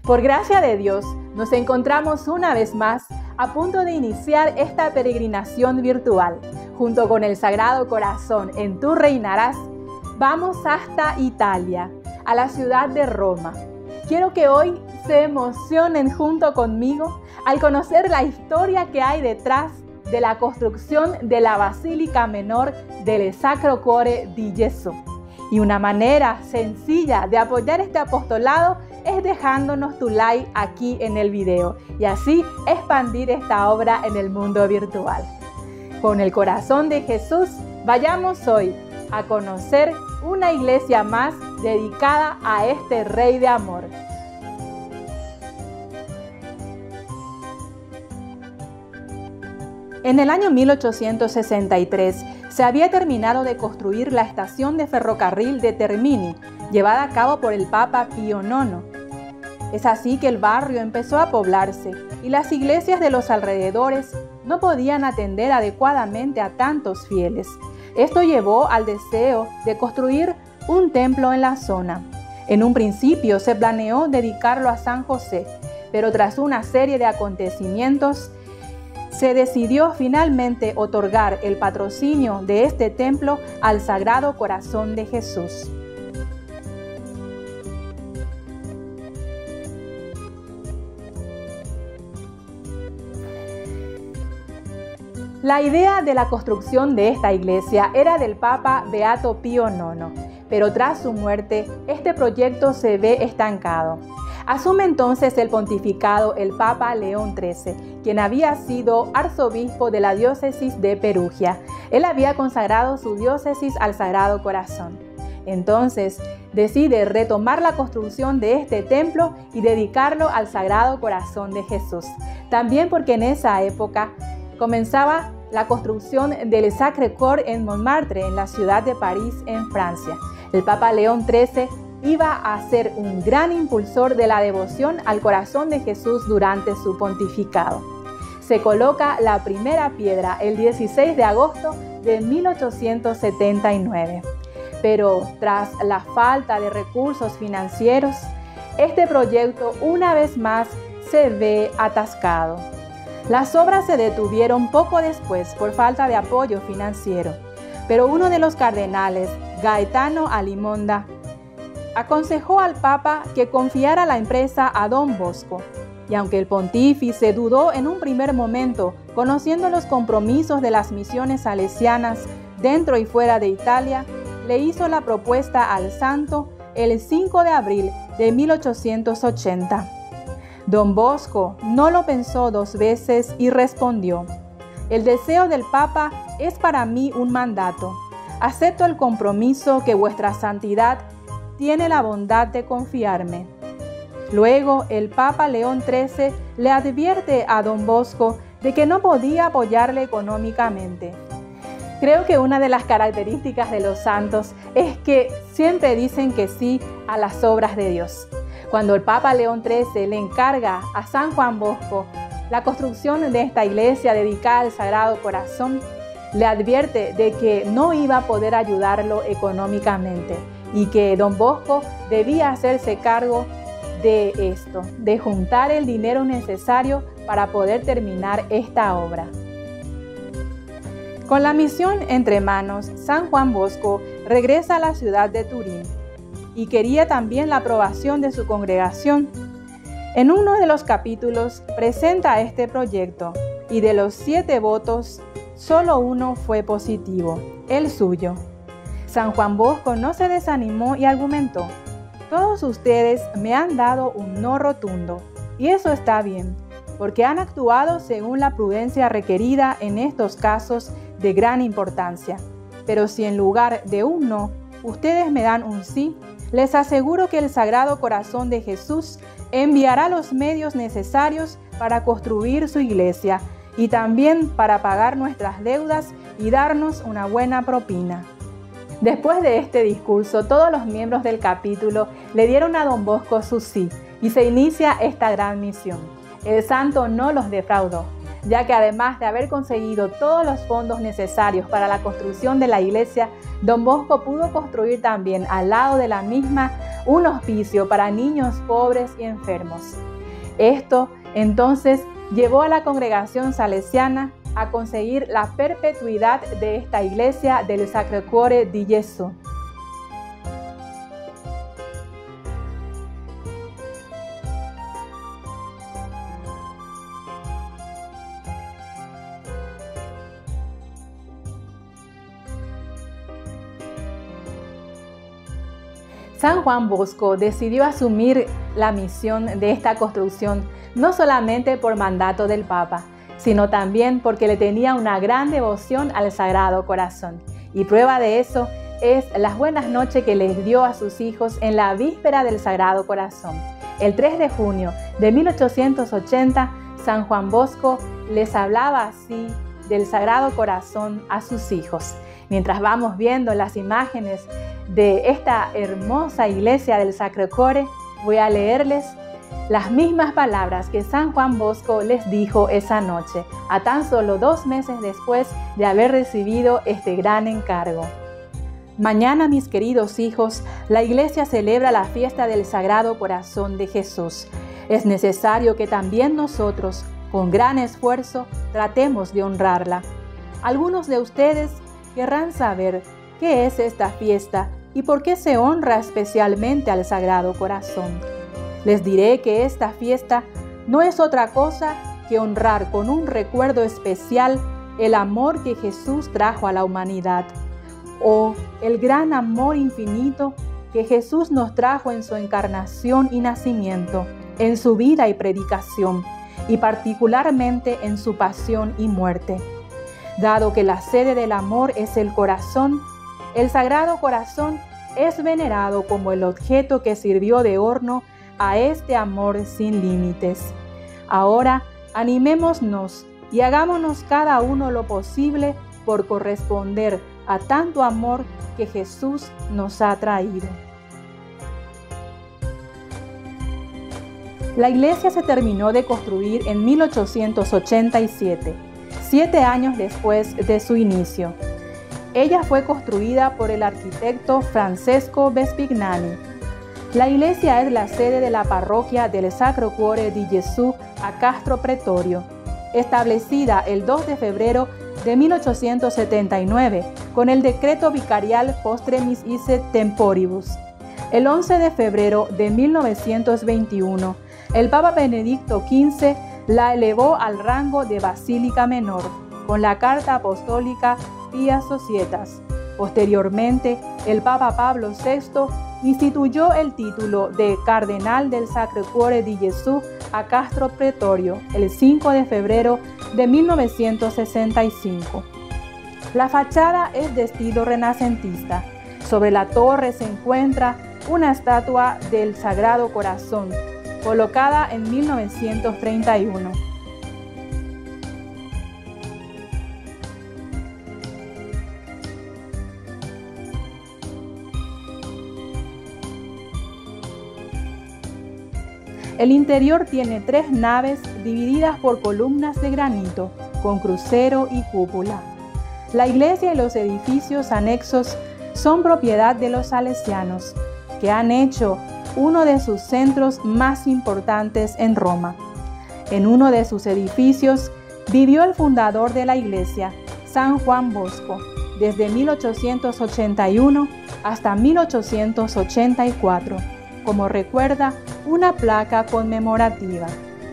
Por gracia de Dios, nos encontramos una vez más a punto de iniciar esta peregrinación virtual. Junto con el Sagrado Corazón en Tú Reinarás, vamos hasta Italia, a la ciudad de Roma. Quiero que hoy se emocionen junto conmigo al conocer la historia que hay detrás de la construcción de la Basílica Menor del Sacro Cuore di Gesù. Y una manera sencilla de apoyar este apostolado es dejándonos tu like aquí en el video y así expandir esta obra en el mundo virtual. Con el corazón de Jesús, vayamos hoy a conocer una iglesia más dedicada a este Rey de Amor. En el año 1863 se había terminado de construir la estación de ferrocarril de Termini, llevada a cabo por el Papa Pío IX. Es así que el barrio empezó a poblarse y las iglesias de los alrededores no podían atender adecuadamente a tantos fieles. Esto llevó al deseo de construir un templo en la zona. En un principio se planeó dedicarlo a San José, pero tras una serie de acontecimientos, se decidió finalmente otorgar el patrocinio de este templo al Sagrado Corazón de Jesús. La idea de la construcción de esta iglesia era del Papa Beato Pío IX, pero tras su muerte, este proyecto se ve estancado. Asume entonces el pontificado el Papa León XIII, quien había sido arzobispo de la diócesis de Perugia. Él había consagrado su diócesis al Sagrado Corazón. Entonces, decide retomar la construcción de este templo y dedicarlo al Sagrado Corazón de Jesús. También porque en esa época comenzaba la construcción del Sacré-Cœur en Montmartre, en la ciudad de París, en Francia. El Papa León XIII iba a ser un gran impulsor de la devoción al corazón de Jesús durante su pontificado. Se coloca la primera piedra el 16 de agosto de 1879. Pero tras la falta de recursos financieros, este proyecto una vez más se ve atascado. Las obras se detuvieron poco después por falta de apoyo financiero, pero uno de los cardenales, Gaetano Alimonda, aconsejó al Papa que confiara la empresa a Don Bosco, y aunque el pontífice dudó en un primer momento, conociendo los compromisos de las misiones salesianas dentro y fuera de Italia, le hizo la propuesta al santo el 5 de abril de 1880. Don Bosco no lo pensó dos veces y respondió: «El deseo del Papa es para mí un mandato. Acepto el compromiso que vuestra santidad tiene la bondad de confiarme». Luego, el Papa León XIII le advierte a Don Bosco de que no podía apoyarle económicamente. Creo que una de las características de los santos es que siempre dicen que sí a las obras de Dios. Cuando el Papa León XIII le encarga a San Juan Bosco la construcción de esta iglesia dedicada al Sagrado Corazón, le advierte de que no iba a poder ayudarlo económicamente y que Don Bosco debía hacerse cargo de esto, de juntar el dinero necesario para poder terminar esta obra. Con la misión entre manos, San Juan Bosco regresa a la ciudad de Turín y quería también la aprobación de su congregación. En uno de los capítulos presenta este proyecto y de los 7 votos, solo uno fue positivo, el suyo. San Juan Bosco no se desanimó y argumentó: «Todos ustedes me han dado un no rotundo, y eso está bien, porque han actuado según la prudencia requerida en estos casos de gran importancia. Pero si en lugar de un no, ustedes me dan un sí, les aseguro que el Sagrado Corazón de Jesús enviará los medios necesarios para construir su iglesia y también para pagar nuestras deudas y darnos una buena propina». Después de este discurso, todos los miembros del capítulo le dieron a Don Bosco su sí y se inicia esta gran misión. El santo no los defraudó. ya que además de haber conseguido todos los fondos necesarios para la construcción de la iglesia, Don Bosco pudo construir también al lado de la misma un hospicio para niños pobres y enfermos. Esto entonces llevó a la congregación salesiana a conseguir la perpetuidad de esta iglesia del Sacre Cuore di Gesù. San Juan Bosco decidió asumir la misión de esta construcción no solamente por mandato del Papa, sino también porque le tenía una gran devoción al Sagrado Corazón. Y prueba de eso es las buenas noches que les dio a sus hijos en la víspera del Sagrado Corazón. El 3 de junio de 1880, San Juan Bosco les hablaba así del Sagrado Corazón a sus hijos. Mientras vamos viendo las imágenes de esta hermosa iglesia del Sacre Cuore, voy a leerles las mismas palabras que San Juan Bosco les dijo esa noche, a tan solo 2 meses después de haber recibido este gran encargo. Mañana, mis queridos hijos, la iglesia celebra la fiesta del Sagrado Corazón de Jesús. Es necesario que también nosotros, con gran esfuerzo, tratemos de honrarla. Algunos de ustedes querrán saber qué es esta fiesta y por qué se honra especialmente al Sagrado Corazón. Les diré que esta fiesta no es otra cosa que honrar con un recuerdo especial el amor que Jesús trajo a la humanidad, o el gran amor infinito que Jesús nos trajo en su encarnación y nacimiento, en su vida y predicación, y particularmente en su pasión y muerte. Dado que la sede del amor es el corazón, el Sagrado Corazón es venerado como el objeto que sirvió de horno a este amor sin límites. Ahora, animémonos y hagámonos cada uno lo posible por corresponder a tanto amor que Jesús nos ha traído. La iglesia se terminó de construir en 1887, 7 años después de su inicio. Ella fue construida por el arquitecto Francesco Vespignani. La iglesia es la sede de la parroquia del Sacro Cuore di Gesù a Castro Pretorio, establecida el 2 de febrero de 1879 con el decreto vicarial Postremis Isse Temporibus. El 11 de febrero de 1921, el Papa Benedicto XV la elevó al rango de basílica menor con la Carta Apostólica Pia Societas. Posteriormente, el Papa Pablo VI instituyó el título de Cardenal del Sacre Cuore di Gesù a Castro Pretorio el 5 de febrero de 1965. La fachada es de estilo renacentista. Sobre la torre se encuentra una estatua del Sagrado Corazón, colocada en 1931. El interior tiene 3 naves divididas por columnas de granito, con crucero y cúpula. La iglesia y los edificios anexos son propiedad de los salesianos, que han hecho uno de sus centros más importantes en Roma. En uno de sus edificios vivió el fundador de la iglesia, San Juan Bosco, desde 1881 hasta 1884, como recuerda una placa conmemorativa.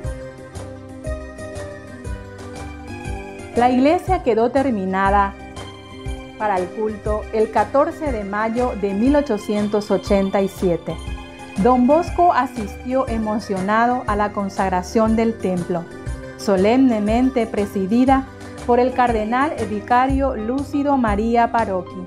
La iglesia quedó terminada para el culto el 14 de mayo de 1887. Don Bosco asistió emocionado a la consagración del templo, solemnemente presidida por el cardenal vicario Lúcido María Parocchi.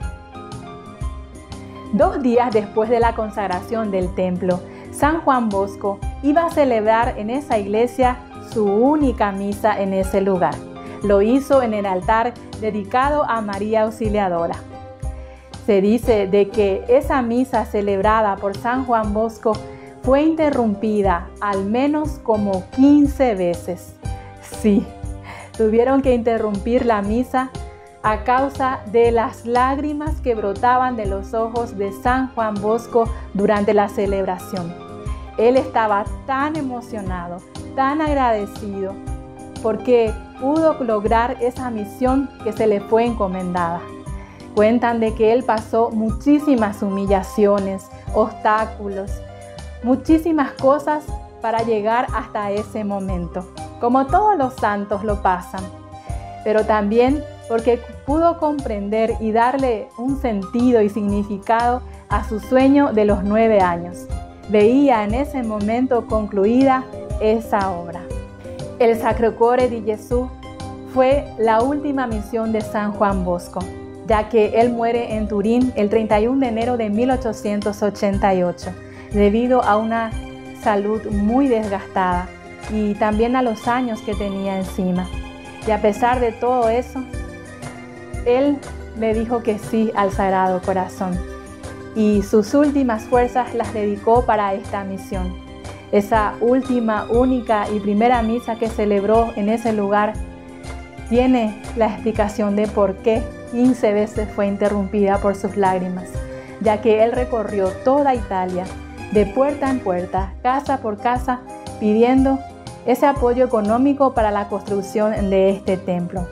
2 días después de la consagración del templo, San Juan Bosco iba a celebrar en esa iglesia su única misa en ese lugar. Lo hizo en el altar dedicado a María Auxiliadora. Se dice de que esa misa celebrada por San Juan Bosco fue interrumpida al menos como 15 veces. Sí, Tuvieron que interrumpir la misa a causa de las lágrimas que brotaban de los ojos de San Juan Bosco durante la celebración. Él estaba tan emocionado, tan agradecido, porque pudo lograr esa misión que se le fue encomendada. Cuentan de que él pasó muchísimas humillaciones, obstáculos, muchísimas cosas para llegar hasta ese momento, como todos los santos lo pasan, pero también porque pudo comprender y darle un sentido y significado a su sueño de los 9 años. Veía en ese momento concluida esa obra. El Sacro Cuore di Gesù fue la última misión de San Juan Bosco, ya que él muere en Turín el 31 de enero de 1888, debido a una salud muy desgastada y también a los años que tenía encima. Y a pesar de todo eso, él le dijo que sí al Sagrado Corazón y sus últimas fuerzas las dedicó para esta misión. Esa última, única y primera misa que celebró en ese lugar tiene la explicación de por qué 15 veces fue interrumpida por sus lágrimas, ya que él recorrió toda Italia, de puerta en puerta, casa por casa, pidiendo ese apoyo económico para la construcción de este templo.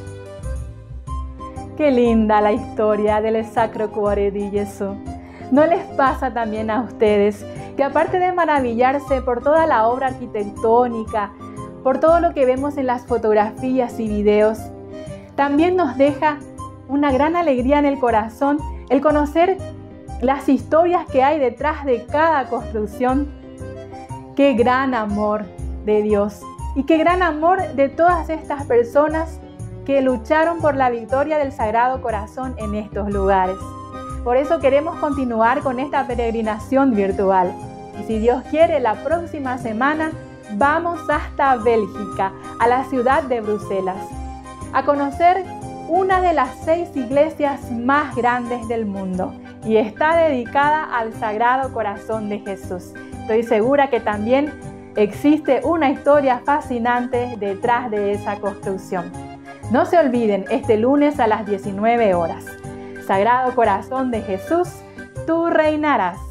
Qué linda la historia del Sacro Cuore di Gesù. ¿No les pasa también a ustedes que aparte de maravillarse por toda la obra arquitectónica, por todo lo que vemos en las fotografías y videos, también nos deja una gran alegría en el corazón el conocer las historias que hay detrás de cada construcción? Qué gran amor de Dios y qué gran amor de todas estas personas que lucharon por la victoria del Sagrado Corazón en estos lugares. Por eso queremos continuar con esta peregrinación virtual. Y si Dios quiere, la próxima semana vamos hasta Bélgica, a la ciudad de Bruselas, a conocer una de las 6 iglesias más grandes del mundo y está dedicada al Sagrado Corazón de Jesús. Estoy segura que también existe una historia fascinante detrás de esa construcción. No se olviden, este lunes a las 19 horas. Sagrado Corazón de Jesús, tú reinarás.